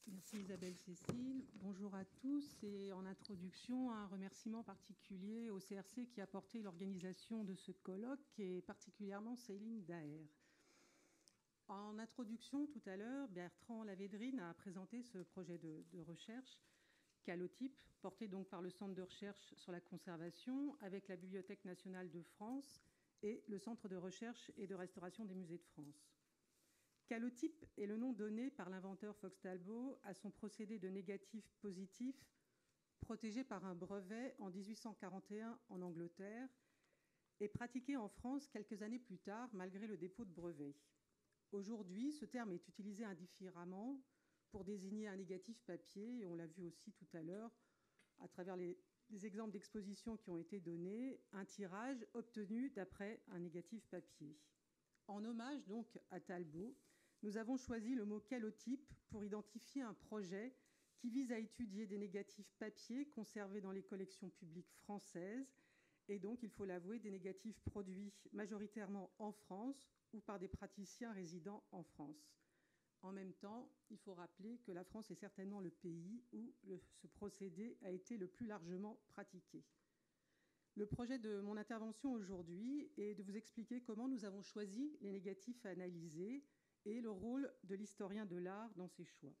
Merci Isabelle Cécile. Bonjour à tous et en introduction, un remerciement particulier au CRC qui a porté l'organisation de ce colloque et particulièrement Céline Daher. En introduction, tout à l'heure, Bertrand Lavédrine a présenté ce projet de recherche Calotype, porté donc par le Centre de recherche sur la conservation avec la Bibliothèque nationale de France et le Centre de recherche et de restauration des musées de France. Calotype est le nom donné par l'inventeur Fox Talbot à son procédé de négatif positif protégé par un brevet en 1841 en Angleterre et pratiqué en France quelques années plus tard malgré le dépôt de brevet. Aujourd'hui, ce terme est utilisé indifféremment pour désigner un négatif papier, et on l'a vu aussi tout à l'heure à travers les exemples d'exposition qui ont été donnés, un tirage obtenu d'après un négatif papier. En hommage donc à Talbot, nous avons choisi le mot calotype pour identifier un projet qui vise à étudier des négatifs papier conservés dans les collections publiques françaises et donc, il faut l'avouer, des négatifs produits majoritairement en France ou par des praticiens résidant en France. En même temps, il faut rappeler que la France est certainement le pays où ce procédé a été le plus largement pratiqué. Le projet de mon intervention aujourd'hui est de vous expliquer comment nous avons choisi les négatifs à analyser et le rôle de l'historien de l'art dans ces choix.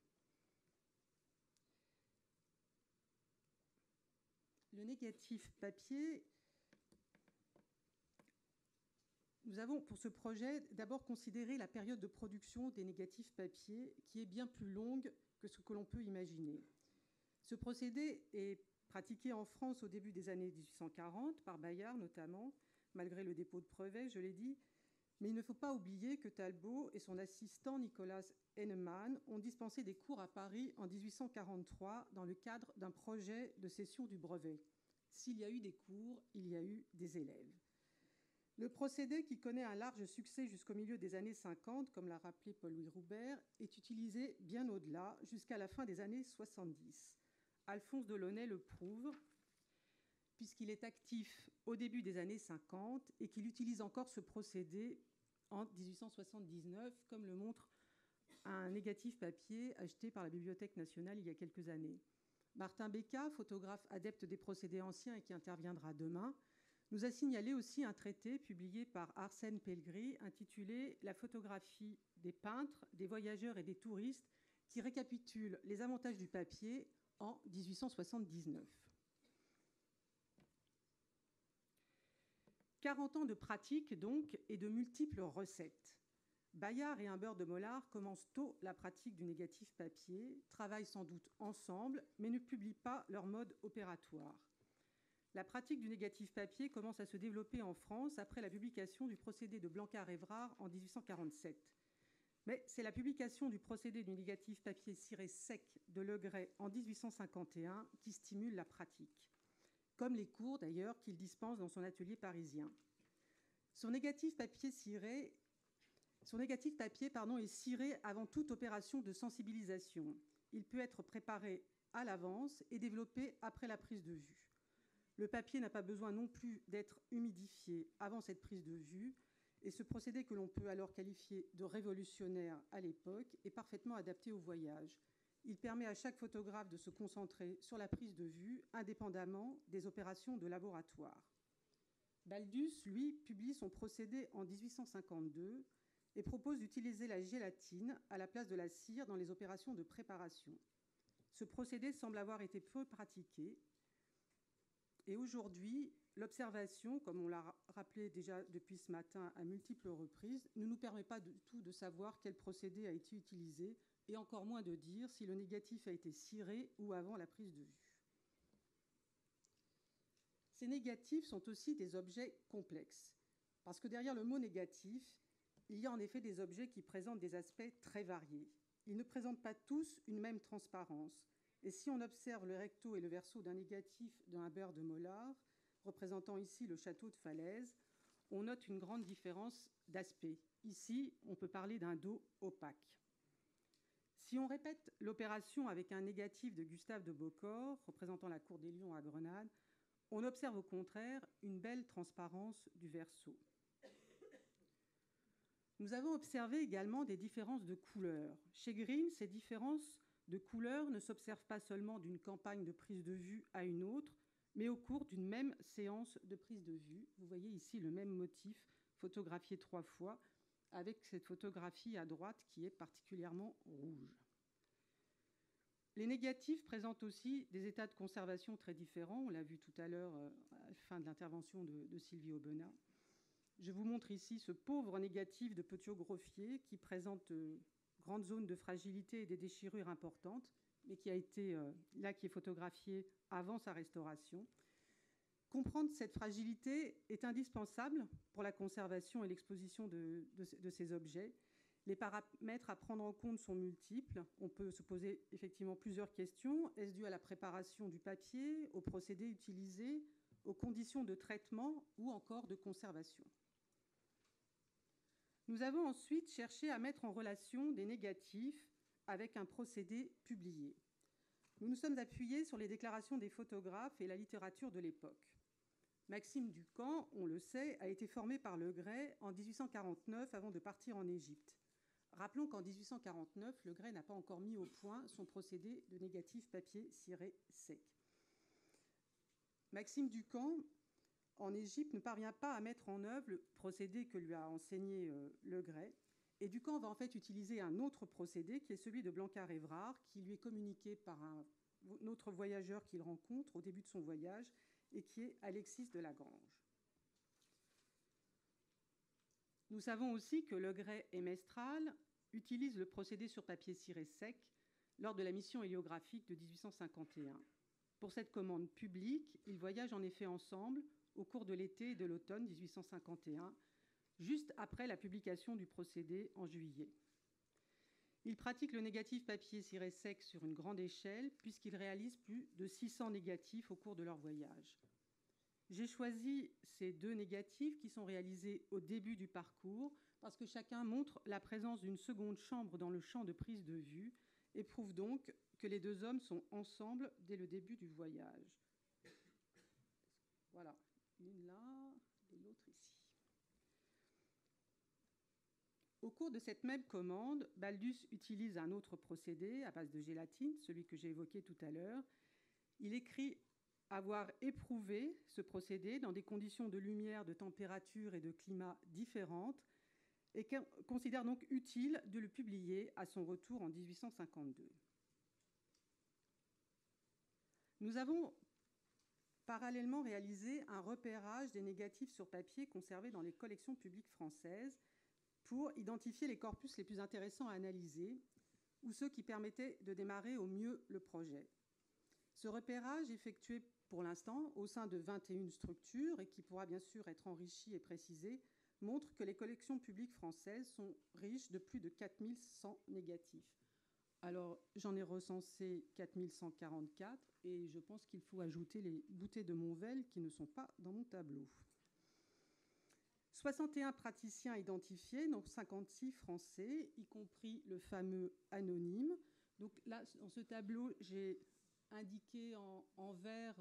Le négatif papier, nous avons pour ce projet d'abord considéré la période de production des négatifs papier qui est bien plus longue que ce que l'on peut imaginer. Ce procédé est pratiqué en France au début des années 1840 par Bayard notamment, malgré le dépôt de brevet, je l'ai dit. Mais il ne faut pas oublier que Talbot et son assistant Nicolas Hennemann ont dispensé des cours à Paris en 1843 dans le cadre d'un projet de cession du brevet. S'il y a eu des cours, il y a eu des élèves. Le procédé, qui connaît un large succès jusqu'au milieu des années 50, comme l'a rappelé Paul-Louis Roubert, est utilisé bien au-delà, jusqu'à la fin des années 70. Alphonse Delaunay le prouve, puisqu'il est actif au début des années 50 et qu'il utilise encore ce procédé en 1879, comme le montre un négatif papier acheté par la Bibliothèque nationale il y a quelques années. Martin Becca, photographe adepte des procédés anciens et qui interviendra demain, nous a signalé aussi un traité publié par Arsène Pellegrini intitulé « La photographie des peintres, des voyageurs et des touristes » qui récapitule les avantages du papier en 1879. 40 ans de pratique, donc, et de multiples recettes. Bayard et Humbert de Mollard commencent tôt la pratique du négatif papier, travaillent sans doute ensemble, mais ne publient pas leur mode opératoire. La pratique du négatif papier commence à se développer en France après la publication du procédé de Blancard-Évrard en 1847. Mais c'est la publication du procédé du négatif papier ciré sec de Legray en 1851 qui stimule la pratique, comme les cours d'ailleurs qu'il dispense dans son atelier parisien. Son négatif papier est ciré avant toute opération de sensibilisation. Il peut être préparé à l'avance et développé après la prise de vue. Le papier n'a pas besoin non plus d'être humidifié avant cette prise de vue, et ce procédé que l'on peut alors qualifier de révolutionnaire à l'époque est parfaitement adapté au voyage. Il permet à chaque photographe de se concentrer sur la prise de vue, indépendamment des opérations de laboratoire. Baldus, lui, publie son procédé en 1852 et propose d'utiliser la gélatine à la place de la cire dans les opérations de préparation. Ce procédé semble avoir été peu pratiqué. Et aujourd'hui, l'observation, comme on l'a rappelé déjà depuis ce matin à multiples reprises, ne nous permet pas du tout de savoir quel procédé a été utilisé, et encore moins de dire si le négatif a été ciré ou avant la prise de vue. Ces négatifs sont aussi des objets complexes, parce que derrière le mot négatif, il y a en effet des objets qui présentent des aspects très variés. Ils ne présentent pas tous une même transparence. Et si on observe le recto et le verso d'un négatif d'un Humbert de Mollard, représentant ici le château de Falaise, on note une grande différence d'aspect. Ici, on peut parler d'un dos opaque. Si on répète l'opération avec un négatif de Gustave de Beaucorps, représentant la cour des Lions à Grenade, on observe au contraire une belle transparence du verso. Nous avons observé également des différences de couleurs. Chez Green, ces différences de couleurs ne s'observe pas seulement d'une campagne de prise de vue à une autre, mais au cours d'une même séance de prise de vue. Vous voyez ici le même motif photographié 3 fois, avec cette photographie à droite qui est particulièrement rouge. Les négatifs présentent aussi des états de conservation très différents. On l'a vu tout à l'heure à la fin de l'intervention de Sylvie Aubenas. Je vous montre ici ce pauvre négatif de Petiot-Groffier qui présente grande zone de fragilité et des déchirures importantes, mais qui a été qui est photographié avant sa restauration. Comprendre cette fragilité est indispensable pour la conservation et l'exposition de ces objets. Les paramètres à prendre en compte sont multiples. On peut se poser effectivement plusieurs questions. Est-ce dû à la préparation du papier, aux procédés utilisés, aux conditions de traitement ou encore de conservation? Nous avons ensuite cherché à mettre en relation des négatifs avec un procédé publié. Nous nous sommes appuyés sur les déclarations des photographes et la littérature de l'époque. Maxime Ducamp, on le sait, a été formé par Le Gray en 1849 avant de partir en Égypte. Rappelons qu'en 1849, Le Gray n'a pas encore mis au point son procédé de négatif papier ciré sec. Maxime Ducamp, en Égypte, ne parvient pas à mettre en œuvre le procédé que lui a enseigné Le Gray. Et Ducamp va en fait utiliser un autre procédé qui est celui de Blancard-Évrard, qui lui est communiqué par un autre voyageur qu'il rencontre au début de son voyage, et qui est Alexis de Lagrange. Nous savons aussi que Le Gray et Mestral utilisent le procédé sur papier ciré sec lors de la mission héliographique de 1851. Pour cette commande publique, ils voyagent en effet ensemble au cours de l'été et de l'automne 1851, juste après la publication du procédé en juillet. Ils pratiquent le négatif papier ciré sec sur une grande échelle, puisqu'ils réalisent plus de 600 négatifs au cours de leur voyage. J'ai choisi ces 2 négatifs qui sont réalisés au début du parcours, parce que chacun montre la présence d'une seconde chambre dans le champ de prise de vue, et prouve donc que les 2 hommes sont ensemble dès le début du voyage. Voilà, une là et l'autre ici. Au cours de cette même commande, Baldus utilise un autre procédé à base de gélatine, celui que j'ai évoqué tout à l'heure. Il écrit avoir éprouvé ce procédé dans des conditions de lumière, de température et de climat différentes et considère donc utile de le publier à son retour en 1852. Nous avons parallèlement réalisé un repérage des négatifs sur papier conservés dans les collections publiques françaises pour identifier les corpus les plus intéressants à analyser ou ceux qui permettaient de démarrer au mieux le projet. Ce repérage, effectué pour l'instant au sein de 21 structures et qui pourra bien sûr être enrichi et précisé, montre que les collections publiques françaises sont riches de plus de 4100 négatifs. Alors, j'en ai recensé 4144 et je pense qu'il faut ajouter les boutées de Monvel qui ne sont pas dans mon tableau. 61 praticiens identifiés, donc 56 français, y compris le fameux anonyme. Donc là, dans ce tableau, j'ai indiqué en vert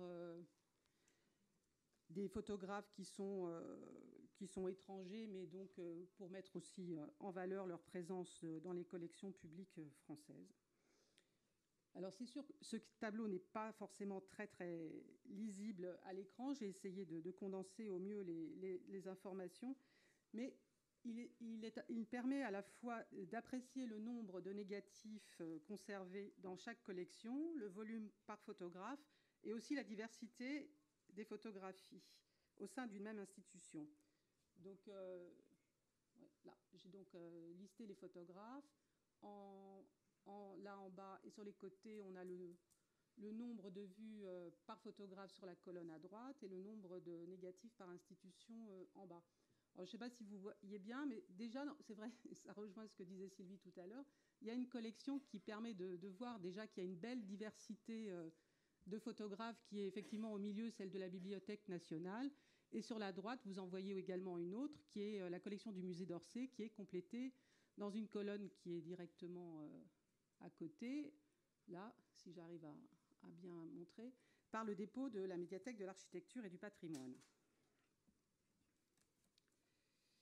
des photographes qui sont étrangers, mais donc pour mettre aussi en valeur leur présence dans les collections publiques françaises. Alors c'est sûr que ce tableau n'est pas forcément très très lisible à l'écran. J'ai essayé de condenser au mieux les informations, mais il permet à la fois d'apprécier le nombre de négatifs conservés dans chaque collection, le volume par photographe, et aussi la diversité des photographies au sein d'une même institution. Donc là, j'ai donc listé les photographes. Là en bas et sur les côtés, on a le nombre de vues par photographe sur la colonne à droite et le nombre de négatifs par institution en bas. Alors, je ne sais pas si vous voyez bien, mais déjà, c'est vrai, ça rejoint ce que disait Sylvie tout à l'heure, il y a une collection qui permet de voir déjà qu'il y a une belle diversité de photographes qui est effectivement au milieu, celle de la Bibliothèque nationale. Et sur la droite, vous en voyez également une autre qui est la collection du musée d'Orsay, qui est complétée dans une colonne qui est directement à côté, là, si j'arrive à bien montrer, par le dépôt de la médiathèque de l'architecture et du patrimoine.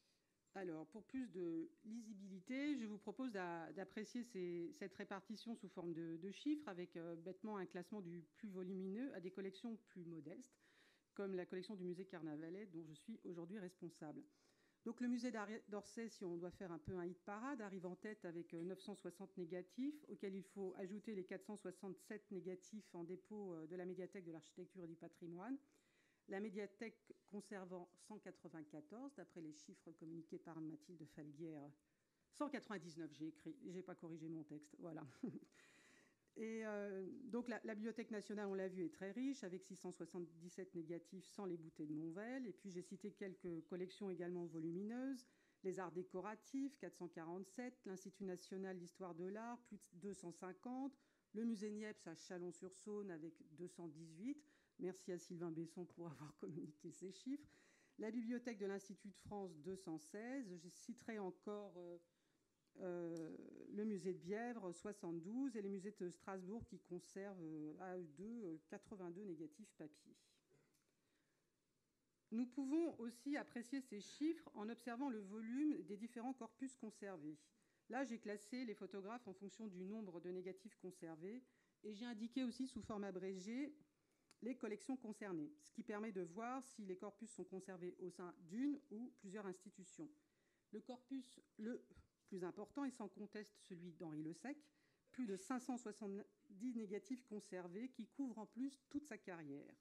Alors, pour plus de lisibilité, je vous propose d'apprécier cette répartition sous forme de chiffres, avec bêtement un classement du plus volumineux à des collections plus modestes, comme la collection du musée Carnavalet, dont je suis aujourd'hui responsable. Donc le musée d'Orsay, si on doit faire un peu un hit parade, arrive en tête avec 960 négatifs, auxquels il faut ajouter les 467 négatifs en dépôt de la médiathèque de l'architecture et du patrimoine. La médiathèque conservant 194, d'après les chiffres communiqués par Mathilde Falguière. 199, j'ai écrit, j'ai pas corrigé mon texte, voilà. Et donc la Bibliothèque nationale, on l'a vu, est très riche, avec 677 négatifs sans les bouteilles de Monvel. Et puis j'ai cité quelques collections également volumineuses. Les arts décoratifs, 447. L'Institut national d'histoire de l'art, plus de 250. Le musée Niepce à Chalon-sur-Saône avec 218. Merci à Sylvain Besson pour avoir communiqué ces chiffres. La bibliothèque de l'Institut de France, 216. Je citerai encore le musée de Bièvre, 72, et les musées de Strasbourg qui conservent à eux deux 82 négatifs papier. Nous pouvons aussi apprécier ces chiffres en observant le volume des différents corpus conservés. Là, j'ai classé les photographes en fonction du nombre de négatifs conservés et j'ai indiqué aussi sous forme abrégée les collections concernées, ce qui permet de voir si les corpus sont conservés au sein d'une ou plusieurs institutions. Le corpus le plus important est sans conteste celui d'Henri Le Sec, plus de 570 négatifs conservés qui couvrent en plus toute sa carrière.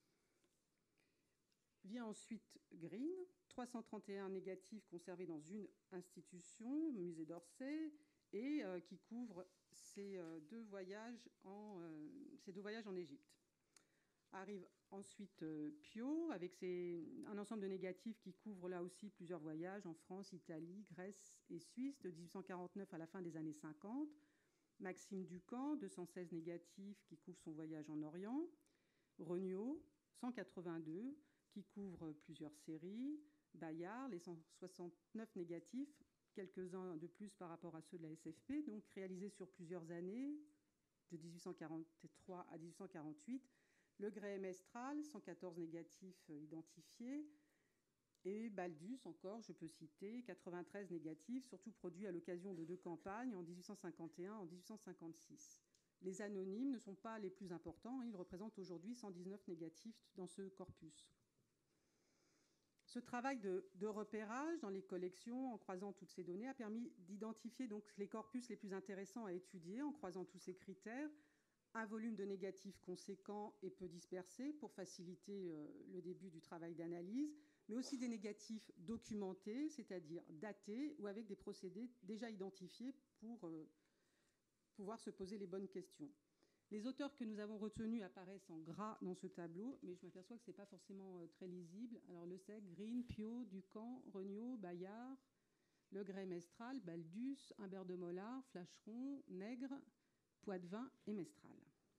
Vient ensuite Green, 331 négatifs conservés dans une institution, musée d'Orsay, et qui couvre ces deux voyages en Égypte. Arrive ensuite Pio, avec un ensemble de négatifs qui couvre là aussi plusieurs voyages en France, Italie, Grèce et Suisse, de 1849 à la fin des années 50. Maxime Ducamp, 216 négatifs qui couvrent son voyage en Orient. Regnault, 182, qui couvre plusieurs séries. Bayard, les 169 négatifs, quelques-uns de plus par rapport à ceux de la SFP, donc réalisés sur plusieurs années, de 1843 à 1848. Le Grès Mestral, 114 négatifs identifiés. Et Baldus, encore, je peux citer, 93 négatifs, surtout produits à l'occasion de deux campagnes, en 1851 et en 1856. Les anonymes ne sont pas les plus importants, ils représentent aujourd'hui 119 négatifs dans ce corpus. Ce travail de repérage dans les collections, en croisant toutes ces données, a permis d'identifier donc les corpus les plus intéressants à étudier, en croisant tous ces critères. Un volume de négatifs conséquent et peu dispersé pour faciliter le début du travail d'analyse, mais aussi des négatifs documentés, c'est-à-dire datés ou avec des procédés déjà identifiés pour pouvoir se poser les bonnes questions. Les auteurs que nous avons retenus apparaissent en gras dans ce tableau, mais je m'aperçois que ce n'est pas forcément très lisible. Alors Le Sec, Green, Pio, Ducamp, Regnault, Bayard, Le Gray Mestral, Baldus, Humbert de Mollard, Flacheron, Nègre, Poitvin et Mestral.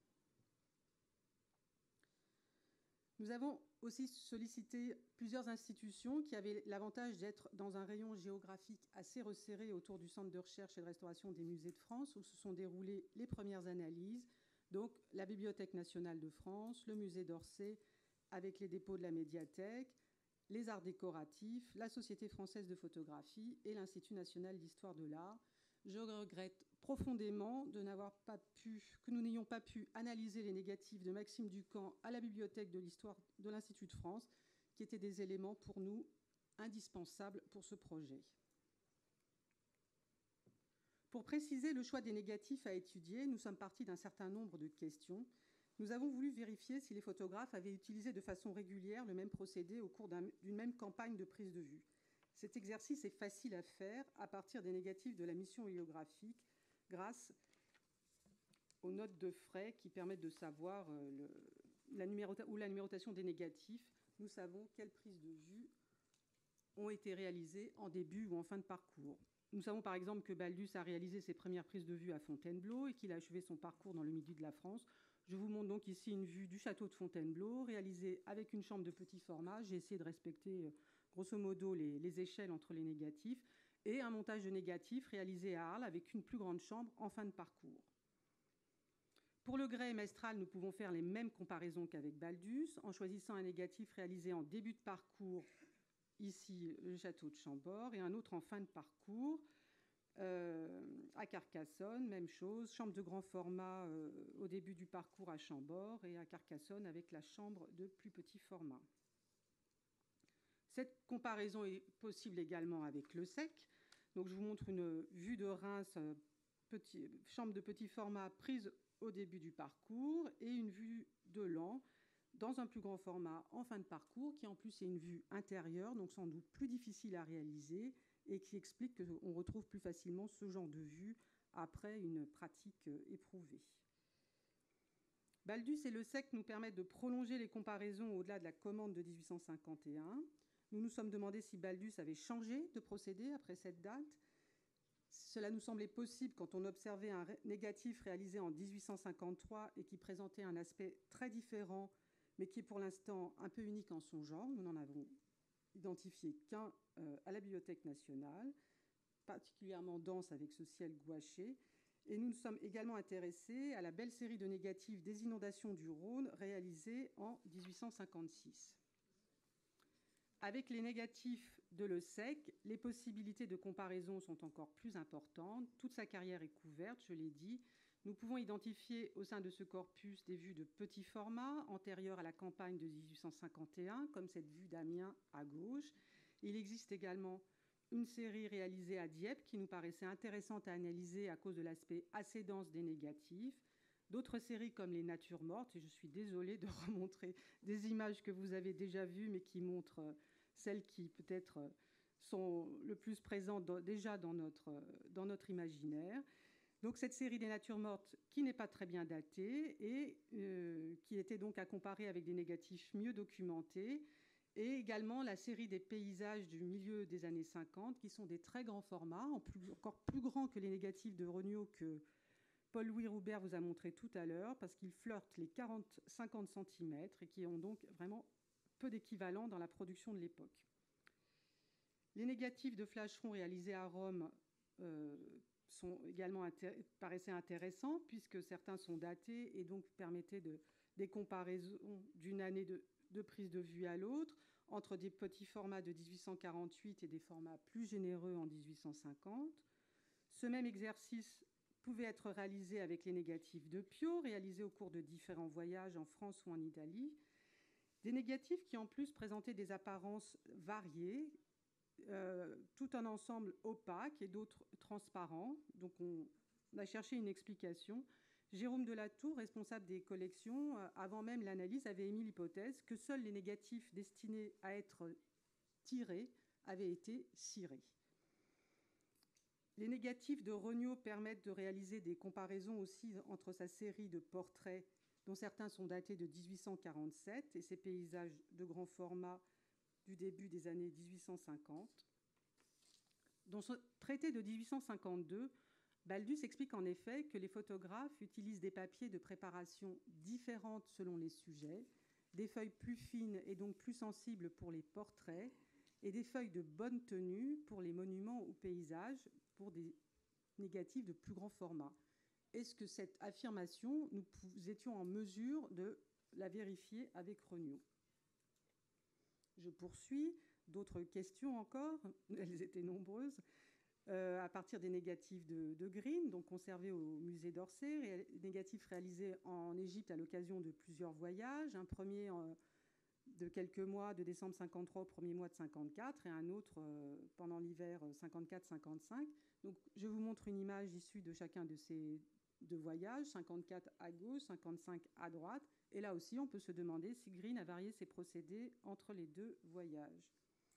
Nous avons aussi sollicité plusieurs institutions qui avaient l'avantage d'être dans un rayon géographique assez resserré autour du Centre de recherche et de restauration des musées de France, où se sont déroulées les premières analyses. Donc la Bibliothèque nationale de France, le musée d'Orsay avec les dépôts de la médiathèque, les arts décoratifs, la Société française de photographie et l'Institut national d'histoire de l'art. Je regrette profondément que nous n'ayons pas pu analyser les négatifs de Maxime Ducamp à la Bibliothèque de l'histoire de l'Institut de France, qui étaient des éléments pour nous indispensables pour ce projet. Pour préciser le choix des négatifs à étudier, nous sommes partis d'un certain nombre de questions. Nous avons voulu vérifier si les photographes avaient utilisé de façon régulière le même procédé au cours d'une même campagne de prise de vue. Cet exercice est facile à faire à partir des négatifs de la mission héliographique grâce aux notes de frais qui permettent de savoir la numérotation des négatifs. Nous savons quelles prises de vue ont été réalisées en début ou en fin de parcours. Nous savons par exemple que Baldus a réalisé ses premières prises de vue à Fontainebleau et qu'il a achevé son parcours dans le midi de la France. Je vous montre donc ici une vue du château de Fontainebleau réalisée avec une chambre de petit format. J'ai essayé de respecter grosso modo les échelles entre les négatifs et un montage de négatifs réalisé à Arles avec une plus grande chambre en fin de parcours. Pour le Grès et Mestral, nous pouvons faire les mêmes comparaisons qu'avec Baldus en choisissant un négatif réalisé en début de parcours ici le château de Chambord, et un autre en fin de parcours à Carcassonne, même chose, chambre de grand format au début du parcours à Chambord, et à Carcassonne avec la chambre de plus petit format. Cette comparaison est possible également avec le SEC. Donc je vous montre une vue de Reims, chambre de petit format prise au début du parcours, et une vue de Laon dans un plus grand format en fin de parcours, qui en plus est une vue intérieure, donc sans doute plus difficile à réaliser, et qui explique qu'on retrouve plus facilement ce genre de vue après une pratique éprouvée. Baldus et le SEC nous permettent de prolonger les comparaisons au-delà de la commande de 1851. Nous nous sommes demandé si Baldus avait changé de procédé après cette date. Cela nous semblait possible quand on observait un négatif réalisé en 1853 et qui présentait un aspect très différent, mais qui est pour l'instant un peu unique en son genre. Nous n'en avons identifié qu'un à la Bibliothèque nationale, particulièrement dense avec ce ciel gouaché. Et nous nous sommes également intéressés à la belle série de négatifs des inondations du Rhône réalisés en 1856. Avec les négatifs de Le Sec, les possibilités de comparaison sont encore plus importantes. Toute sa carrière est couverte, je l'ai dit. Nous pouvons identifier au sein de ce corpus des vues de petit format antérieures à la campagne de 1851, comme cette vue d'Amiens à gauche. Il existe également une série réalisée à Dieppe qui nous paraissait intéressante à analyser à cause de l'aspect assez dense des négatifs. D'autres séries comme les natures mortes, et je suis désolée de remontrer des images que vous avez déjà vues, mais qui montrent celles qui peut-être sont le plus présentes déjà dans notre imaginaire. Donc cette série des natures mortes qui n'est pas très bien datée et qui était donc à comparer avec des négatifs mieux documentés, et également la série des paysages du milieu des années 50 qui sont des très grands formats, encore plus grands que les négatifs de Regnault que Paul-Louis Roubert vous a montré tout à l'heure, parce qu'ils flirtent les 40-50 cm et qui ont donc vraiment peu d'équivalent dans la production de l'époque. Les négatifs de Flacheron réalisés à Rome sont également paraissaient intéressants, puisque certains sont datés et donc permettaient des comparaisons d'une année de prise de vue à l'autre, entre des petits formats de 1848 et des formats plus généreux en 1850. Ce même exercice pouvait être réalisé avec les négatifs de Pio, réalisés au cours de différents voyages en France ou en Italie. Des négatifs qui en plus présentaient des apparences variées, tout un ensemble opaque et d'autres transparents. Donc on a cherché une explication. Jérôme Delatour, responsable des collections, avant même l'analyse, avait émis l'hypothèse que seuls les négatifs destinés à être tirés avaient été cirés. Les négatifs de Regnault permettent de réaliser des comparaisons aussi entre sa série de portraits, dont certains sont datés de 1847, et ses paysages de grand format du début des années 1850. Dans ce traité de 1852, Baldus explique en effet que les photographes utilisent des papiers de préparation différentes selon les sujets, des feuilles plus fines et donc plus sensibles pour les portraits, et des feuilles de bonne tenue pour les monuments ou paysages, pour des négatifs de plus grand format. Est-ce que cette affirmation, nous étions en mesure de la vérifier avec Regnault? Je poursuis. D'autres questions encore, elles étaient nombreuses, à partir des négatifs de Green, donc conservés au musée d'Orsay, négatifs réalisés en Égypte à l'occasion de plusieurs voyages, un premier de quelques mois, de décembre 53 au premier mois de 54, et un autre pendant l'hiver 54-55. Donc je vous montre une image issue de chacun de ces deux voyages, 54 à gauche, 55 à droite, et là aussi on peut se demander si Green a varié ses procédés entre les deux voyages.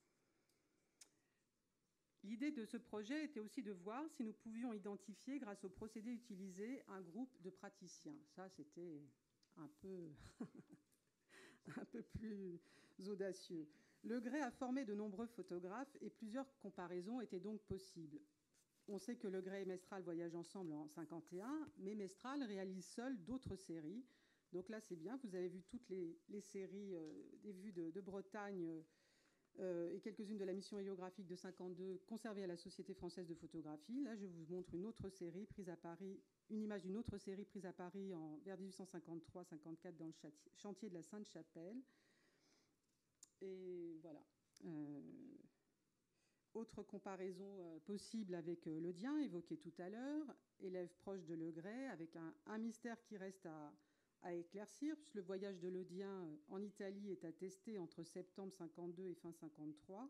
L'idée de ce projet était aussi de voir si nous pouvions identifier, grâce aux procédés utilisés, un groupe de praticiens. Ça, c'était un peu, un peu plus audacieux. Le Gray a formé de nombreux photographes et plusieurs comparaisons étaient donc possibles. On sait que Le Gray et Mestral voyagent ensemble en 51, mais Mestral réalise seul d'autres séries. Donc là, c'est bien. Vous avez vu toutes les séries des vues de Bretagne et quelques-unes de la mission héliographique de 52 conservées à la Société française de photographie. Là, je vous montre une autre série prise à Paris, une image d'une autre série prise à Paris vers 1853-54 dans le chantier de la Sainte-Chapelle. Et voilà. Euh, Autre comparaison possible avec l'Eudien, évoqué tout à l'heure, élève proche de Legray, avec un mystère qui reste à éclaircir, puisque le voyage de l'Eudien en Italie est attesté entre septembre 52 et fin 53.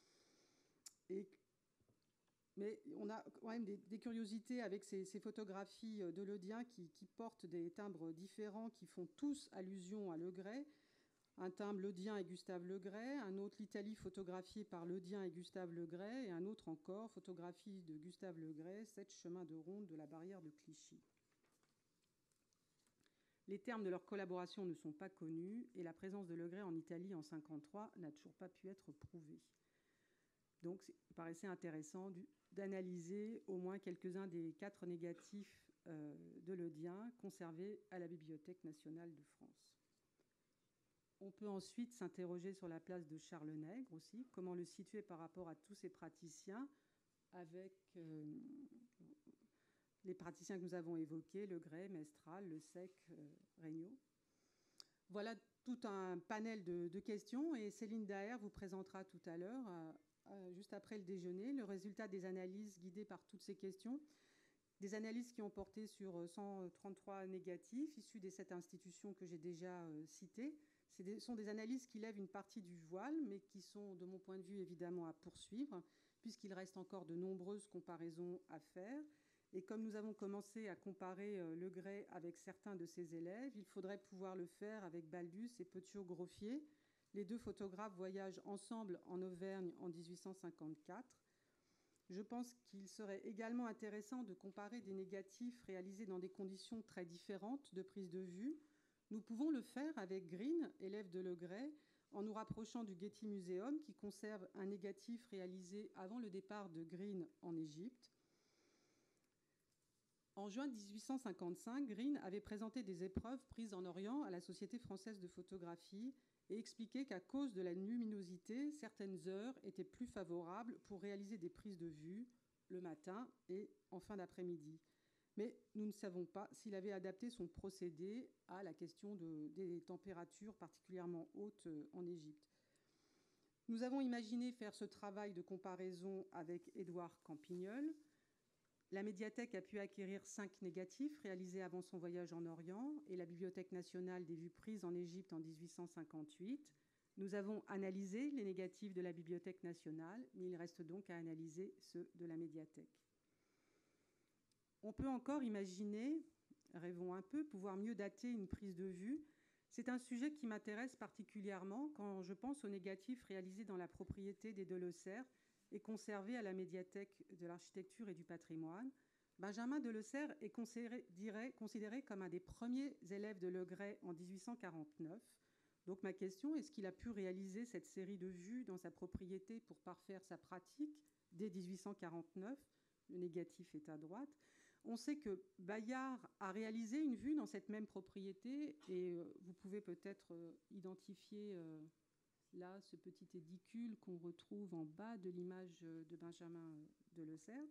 Mais on a quand même des curiosités avec ces photographies de l'Eudien qui portent des timbres différents, qui font tous allusion à Legray. Un timbre l'Eudien et Gustave Legray, un autre l'Italie photographiée par l'Eudien et Gustave Legray, et un autre encore, photographie de Gustave Legray, 7 chemin de ronde de la barrière de Clichy. Les termes de leur collaboration ne sont pas connus, et la présence de Legray en Italie en 1953 n'a toujours pas pu être prouvée. Donc, il paraissait intéressant d'analyser au moins quelques-uns des 4 négatifs de l'Eudien conservés à la Bibliothèque nationale de France. On peut ensuite s'interroger sur la place de Charles Nègre aussi, comment le situer par rapport à tous ces praticiens, avec les praticiens que nous avons évoqués, Legray, Mestral, Le Sec, Regnault. Voilà tout un panel de questions, et Céline Daher vous présentera tout à l'heure, juste après le déjeuner, le résultat des analyses guidées par toutes ces questions. Des analyses qui ont porté sur 133 négatifs issus des 7 institutions que j'ai déjà citées. Ce sont des analyses qui lèvent une partie du voile, mais qui sont, de mon point de vue, évidemment à poursuivre, puisqu'il reste encore de nombreuses comparaisons à faire. Et comme nous avons commencé à comparer Legray avec certains de ses élèves, il faudrait pouvoir le faire avec Baldus et Petiot-Groffier. Les 2 photographes voyagent ensemble en Auvergne en 1854. Je pense qu'il serait également intéressant de comparer des négatifs réalisés dans des conditions très différentes de prise de vue. Nous pouvons le faire avec Green, élève de Legray, en nous rapprochant du Getty Museum, qui conserve un négatif réalisé avant le départ de Green en Égypte. En juin 1855, Green avait présenté des épreuves prises en Orient à la Société française de photographie et expliqué qu'à cause de la luminosité, certaines heures étaient plus favorables pour réaliser des prises de vue le matin et en fin d'après-midi. Mais nous ne savons pas s'il avait adapté son procédé à la question des températures particulièrement hautes en Égypte. Nous avons imaginé faire ce travail de comparaison avec Édouard Campignol. La médiathèque a pu acquérir 5 négatifs réalisés avant son voyage en Orient et la Bibliothèque nationale des vues prises en Égypte en 1858. Nous avons analysé les négatifs de la Bibliothèque nationale, mais il reste donc à analyser ceux de la médiathèque. On peut encore imaginer, rêvons un peu, pouvoir mieux dater une prise de vue. C'est un sujet qui m'intéresse particulièrement quand je pense aux négatifs réalisés dans la propriété des Delessert et conservés à la médiathèque de l'architecture et du patrimoine. Benjamin Delessert est considéré comme un des premiers élèves de Legray en 1849. Donc ma question, est-ce qu'il a pu réaliser cette série de vues dans sa propriété pour parfaire sa pratique dès 1849 ? Le négatif est à droite. On sait que Bayard a réalisé une vue dans cette même propriété et vous pouvez peut-être identifier là ce petit édicule qu'on retrouve en bas de l'image de Benjamin Delessert.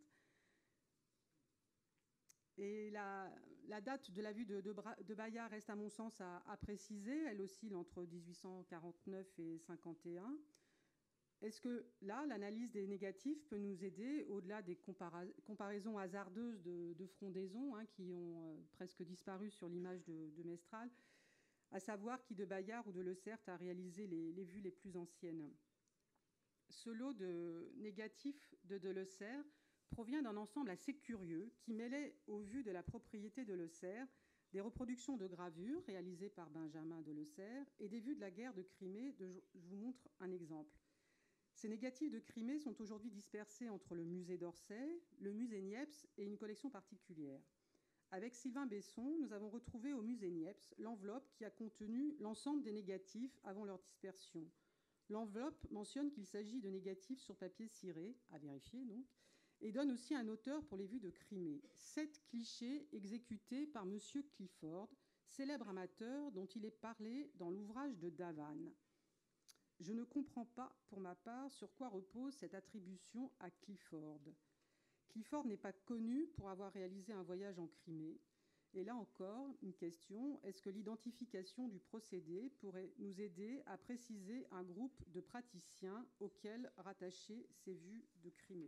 Et la date de la vue de Bayard reste à mon sens à préciser. Elle oscille entre 1849 et 51. Est-ce que là, l'analyse des négatifs peut nous aider, au-delà des comparaisons hasardeuses de frondaisons qui ont presque disparu sur l'image de Mestral, à savoir qui de Bayard ou de Delessert a réalisé les vues les plus anciennes? Ce lot de négatifs de Delessert provient d'un ensemble assez curieux qui mêlait aux vues de la propriété de Delessert des reproductions de gravures réalisées par Benjamin Delessert et des vues de la guerre de Crimée. Je vous montre un exemple. Ces négatifs de Crimée sont aujourd'hui dispersés entre le musée d'Orsay, le musée Niepce et une collection particulière. Avec Sylvain Besson, nous avons retrouvé au musée Niepce l'enveloppe qui a contenu l'ensemble des négatifs avant leur dispersion. L'enveloppe mentionne qu'il s'agit de négatifs sur papier ciré, à vérifier donc, et donne aussi un auteur pour les vues de Crimée. 7 clichés exécutés par M. Clifford, célèbre amateur dont il est parlé dans l'ouvrage de Davanne. Je ne comprends pas, pour ma part, sur quoi repose cette attribution à Clifford. Clifford n'est pas connu pour avoir réalisé un voyage en Crimée, Et là encore, une question, est-ce que l'identification du procédé pourrait nous aider à préciser un groupe de praticiens auxquels rattacher ces vues de Crimée?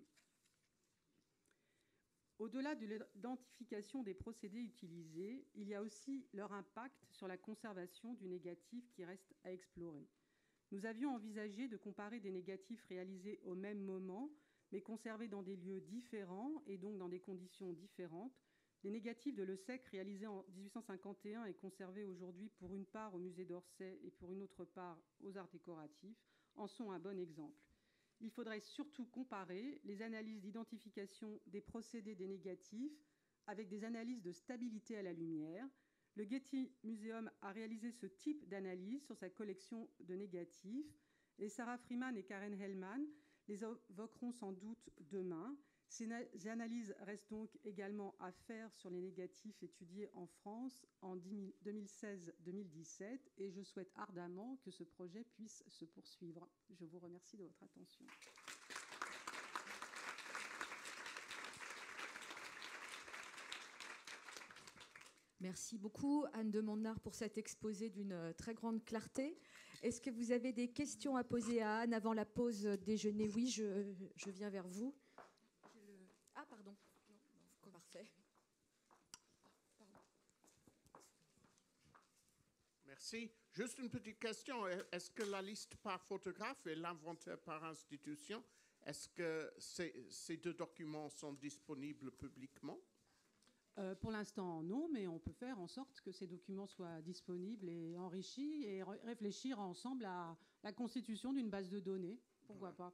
Au-delà de l'identification des procédés utilisés, il y a aussi leur impact sur la conservation du négatif qui reste à explorer. Nous avions envisagé de comparer des négatifs réalisés au même moment, mais conservés dans des lieux différents et donc dans des conditions différentes. Les négatifs de l'ESSEC réalisés en 1851 et conservés aujourd'hui pour une part au musée d'Orsay et pour une autre part aux Arts décoratifs en sont un bon exemple. Il faudrait surtout comparer les analyses d'identification des procédés des négatifs avec des analyses de stabilité à la lumière. Le Getty Museum a réalisé ce type d'analyse sur sa collection de négatifs et Sarah Freeman et Karen Hellman les évoqueront sans doute demain. Ces analyses restent donc également à faire sur les négatifs étudiés en France en 2016-2017 et je souhaite ardemment que ce projet puisse se poursuivre. Je vous remercie de votre attention. Merci beaucoup Anne de Mandar pour cet exposé d'une très grande clarté. Est-ce que vous avez des questions à poser à Anne avant la pause déjeuner? Oui, je viens vers vous. Ah, pardon. Non, parfait. Merci. Juste une petite question. Est-ce que la liste par photographe et l'inventaire par institution, est-ce que ces deux documents sont disponibles publiquement? Pour l'instant, non, mais on peut faire en sorte que ces documents soient disponibles et enrichis et réfléchir ensemble à la constitution d'une base de données. Pourquoi pas?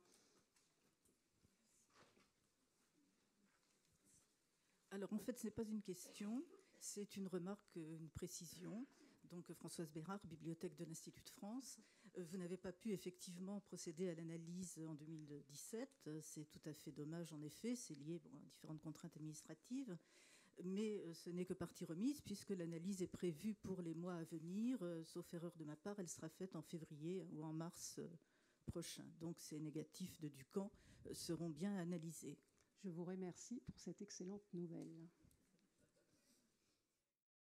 Alors en fait, ce n'est pas une question, c'est une remarque, une précision. Donc Françoise Bérard, bibliothèque de l'Institut de France. Vous n'avez pas pu effectivement procéder à l'analyse en 2017. C'est tout à fait dommage en effet, c'est lié à différentes contraintes administratives. Mais ce n'est que partie remise puisque l'analyse est prévue pour les mois à venir. Sauf erreur de ma part, elle sera faite en février ou en mars prochain. Donc ces négatifs de Ducamp seront bien analysés. Je vous remercie pour cette excellente nouvelle.